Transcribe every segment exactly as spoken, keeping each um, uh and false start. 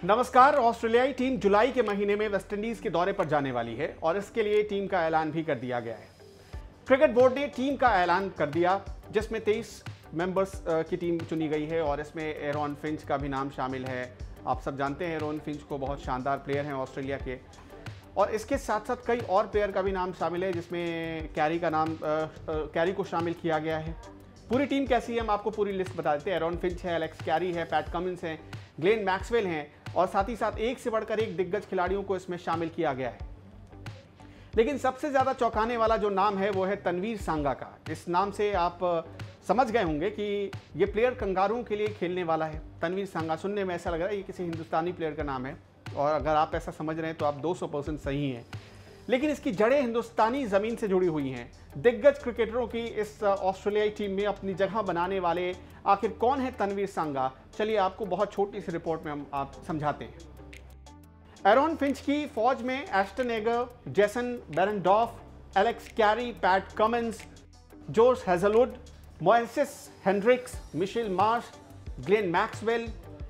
नमस्कार। ऑस्ट्रेलियाई टीम जुलाई के महीने में वेस्टइंडीज के दौरे पर जाने वाली है और इसके लिए टीम का ऐलान भी कर दिया गया है। क्रिकेट बोर्ड ने टीम का ऐलान कर दिया, जिसमें तेईस मेंबर्स की टीम चुनी गई है और इसमें एरॉन फिंच का भी नाम शामिल है। आप सब जानते हैं एरॉन फिंच को, बहुत शानदार प्लेयर हैं ऑस्ट्रेलिया के। और इसके साथ साथ कई और प्लेयर का भी नाम शामिल है, जिसमें कैरी का नाम आ, आ, कैरी को शामिल किया गया है। पूरी टीम कैसी है हम आपको पूरी लिस्ट बता देते हैं। एरॉन फिंच है, एलेक्स कैरी है, पैट कमिंस हैं, ग्लेन मैक्सवेल हैं और साथ ही साथ एक से बढ़कर एक दिग्गज खिलाड़ियों को इसमें शामिल किया गया है। लेकिन सबसे ज़्यादा चौंकाने वाला जो नाम है वो है तनवीर सांगा का। इस नाम से आप समझ गए होंगे कि ये प्लेयर कंगारुओं के लिए खेलने वाला है। तनवीर सांगा सुनने में ऐसा लग रहा है ये किसी हिंदुस्तानी प्लेयर का नाम है, और अगर आप ऐसा समझ रहे हैं तो आप दो सौ परसेंट सही हैं। लेकिन इसकी जड़ें हिंदुस्तानी ज़मीन से जुड़ी हुई हैं। दिग्गज क्रिकेटरों की इस ऑस्ट्रेलियाई टीम में अपनी जगह बनाने वाले आखिर कौन है तनवीर सांगा, चलिए आपको बहुत छोटी सी रिपोर्ट में हम आप समझाते हैं। एरॉन फिंच की फौज में Ashton Agar, Jason Behrendorff, Alex Carey, Pat Cummins, Josh Hazlewood, Moises Henriques, Mitchell Marsh, Glenn Maxwell,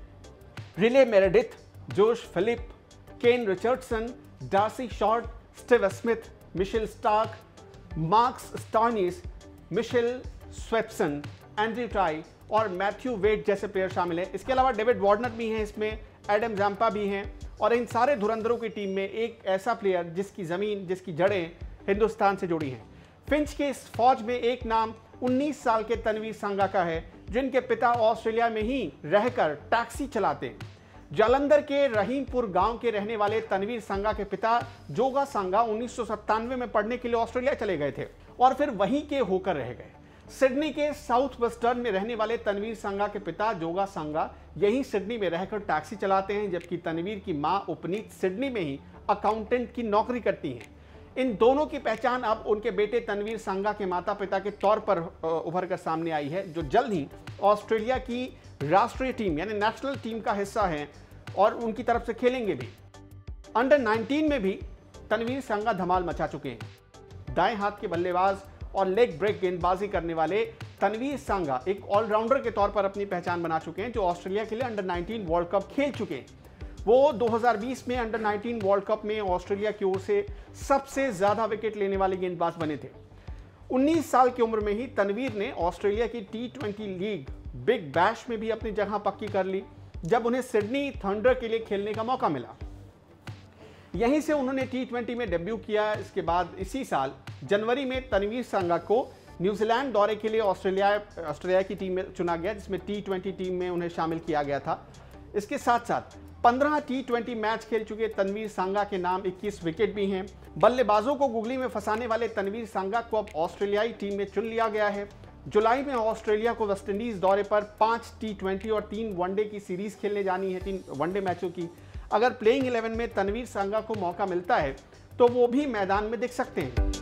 Riley Meredith, Josh Philippe, Kane Richardson, D'Arcy Short, Steve Smith, Mitchell Starc, Marcus Stoinis, Mitchell Swepson, Andrew Tye और Matthew Wade जैसे player शामिल हैं। इसके अलावा David Warner भी हैं, इसमें Adam Zampa भी हैं। और इन सारे धुरंधरों की टीम में एक ऐसा प्लेयर जिसकी ज़मीन, जिसकी जड़ें हिंदुस्तान से जुड़ी हैं। फिंच के इस फौज में एक नाम उन्नीस साल के तनवीर सांगा का है, जिनके पिता ऑस्ट्रेलिया में ही रहकर टैक्सी चलाते हैं। जालंधर के रहीमपुर गांव के रहने वाले तनवीर सांगा के पिता जोगा सांगा उन्नीस सौ सत्तानवे में पढ़ने के लिए ऑस्ट्रेलिया चले गए थे और फिर वहीं के होकर रह गए। सिडनी के साउथ वेस्टर्न में रहने वाले तनवीर सांगा के पिता जोगा सांगा यहीं सिडनी में रहकर टैक्सी चलाते हैं, जबकि तनवीर की मां उपनीत सिडनी में ही अकाउंटेंट की नौकरी करती हैं। इन दोनों की पहचान अब उनके बेटे तनवीर सांगा के माता पिता के तौर पर उभर कर सामने आई है, जो जल्द ही ऑस्ट्रेलिया की राष्ट्रीय टीम यानी नेशनल टीम का हिस्सा हैं और उनकी तरफ से खेलेंगे भी। अंडर नाइनटीन में भी तनवीर सांगा धमाल मचा चुके हैं। दाएं हाथ के बल्लेबाज और लेग ब्रेक गेंदबाजी करने वाले तनवीर सांगा एक ऑलराउंडर के तौर पर अपनी पहचान बना चुके हैं, जो ऑस्ट्रेलिया के लिए अंडर नाइनटीन वर्ल्ड कप खेल चुके हैं। वो दो हज़ार बीस में अंडर नाइनटीन वर्ल्ड कप में ऑस्ट्रेलिया की ओर से सबसे ज्यादा विकेट लेने वाले गेंदबाज बने थे। उन्नीस साल की उम्र में ही तनवीर ने ऑस्ट्रेलिया की T twenty league Big Bash में भी अपनी जगह पक्की कर ली, जब उन्हें सिडनी थंडर के लिए खेलने का मौका मिला। यहीं से उन्होंने टी ट्वेंटी में डेब्यू किया। इसके बाद इसी साल जनवरी में तनवीर सांगा को न्यूजीलैंड दौरे के लिए ऑस्ट्रेलिया ऑस्ट्रेलिया की टीम में चुना गया, जिसमें टी ट्वेंटी टीम में उन्हें शामिल किया गया था। इसके साथ साथ पंद्रह टी ट्वेंटी मैच खेल चुके तनवीर सांगा के नाम इक्कीस विकेट भी हैं। बल्लेबाजों को गुगली में फंसाने वाले तनवीर सांगा को अब ऑस्ट्रेलियाई टीम में चुन लिया गया है। जुलाई में ऑस्ट्रेलिया को वेस्टइंडीज दौरे पर पांच टी ट्वेंटी और तीन वनडे की सीरीज खेलने जानी है, तीन वनडे मैचों की। अगर प्लेइंग इलेवन में तनवीर सांगा को मौका मिलता है तो वो भी मैदान में दिख सकते हैं।